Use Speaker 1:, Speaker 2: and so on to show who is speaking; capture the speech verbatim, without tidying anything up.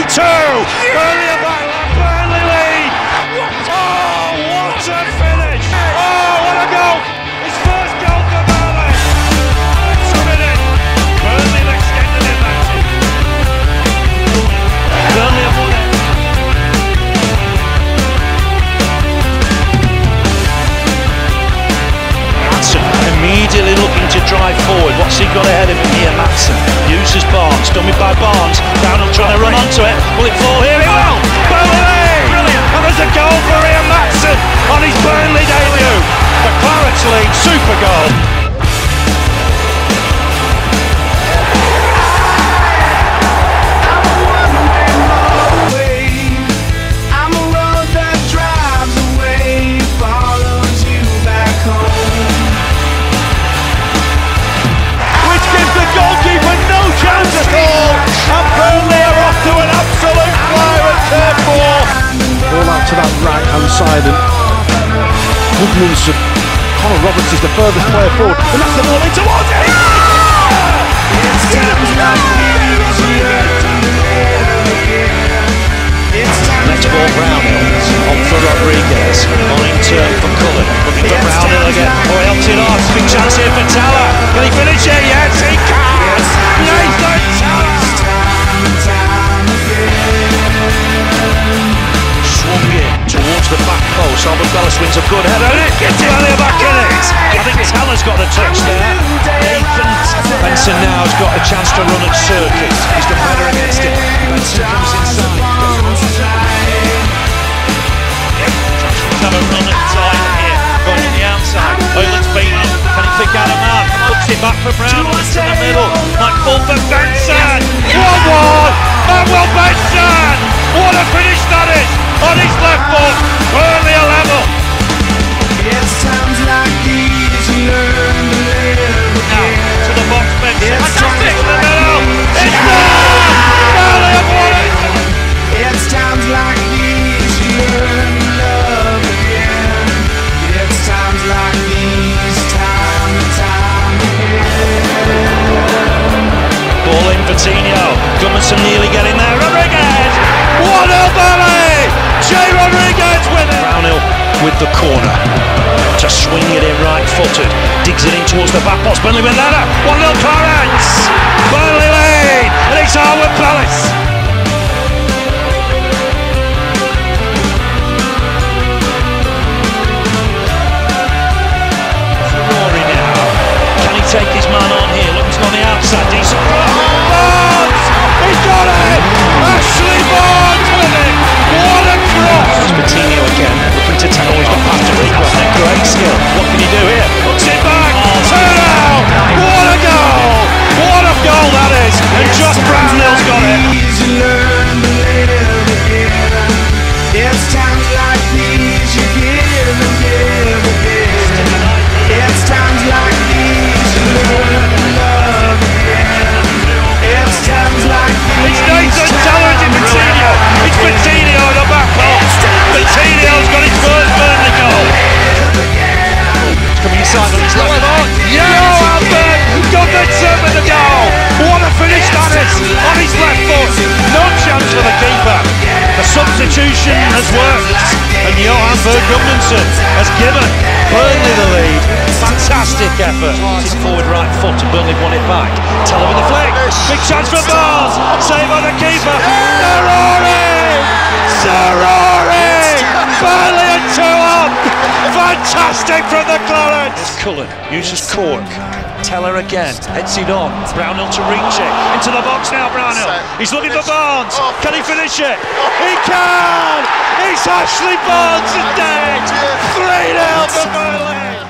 Speaker 1: two! Burnley are back, Burnley lead! Oh, what a finish! Oh, what a goal! His first goal for Burnley! It's a minute! Burnley have extended it, Maxi. Burnley have won it. Maatsen immediately looking to drive forward. What's he got ahead of him here, Maatsen? Uses Barnes, done it by Barnes. Brownhill trying to run onto it. Will it fall here? It will! Burnley! Brilliant! And there's a goal for Ian Maatsen on his Burnley debut. The Clarets lead, super goal. Goalkeeper, no chance at all, and Burnley are off to an absolute flyer at turn four.
Speaker 2: All out to that right hand side, and Woodmanson, Connor Roberts is the furthest player forward, and that's the ball in towards it.
Speaker 1: Next ball, Brownhill on for Rodriguez, on in turn for Cullen, looking for Brownhill again. Oh, he helps it off. Big chance here for Teller. Can he finish it? Yes, he can. Nathan Teller. Swung in towards the back post. Albert Bellis wins a good header. And it gets Burnley back in it. I think Teller's got the touch there. Nathan Benson now has got a chance to run at Circuit. He's done better against it. Benson comes inside. Have a run at time here, going in the outside. Oyland's beaten him. Can he pick out a man? Puts it back for Brown. It's in the middle. Might fall for Benson. one one. Manuel Benson. What a finish that is on his left foot. Burnley a level.
Speaker 3: It's times like these you learn to live.
Speaker 1: Now to the box, Benson. Fantastic in the middle. It's done. Burnley have won it.
Speaker 3: It's times like these you learn to love again. It's times like these, time and time again.
Speaker 1: Ball in for Tino. Gummerson nearly getting there. Rodriguez. one nil Burnley. Jay Rodriguez with it. Brownhill with the corner. To swing it in right footed. Digs it in towards the back post. Burnley with that. one nil Clarets. Burnley lead. And it's Harwood Palace. Take his man on here, looks on the outside, decent run. Barnes! He's got it! Ashley Barnes with it! What a cross! Coutinho again, looking to tackle, he's got past to Rico, great skill. What can he do here? Puts it back! Turn out! What a goal! What a goal that is! And Josh Brownhill's got it!
Speaker 3: It's times like these you give and give again. It's times like these. It's times like
Speaker 1: It's Nathan Teller and Coutinho. It's Coutinho on the back post. Coutinho's got his first Burnley goal. It's coming inside on his left foot. Yeah, Albert Gudmundsson with the goal. What a finish that is on his left foot. No chance for the keeper. The substitution has worked, and Johan Berg Gudmundsson has given Burnley the lead. Fantastic effort. It's forward right foot and Burnley won it back. Teller with the flick. Big chance for Barnes. Save by the keeper. Sarori! Sarori! Burnley at two up. Fantastic from the Clarets. Cullen uses Cork. Teller again. Heads it on. Brownhill to reach it. Into the box now, Brownhill. He's looking for Barnes. Can he finish it? He can! It's Ashley Barnes today. three nil for Burnley.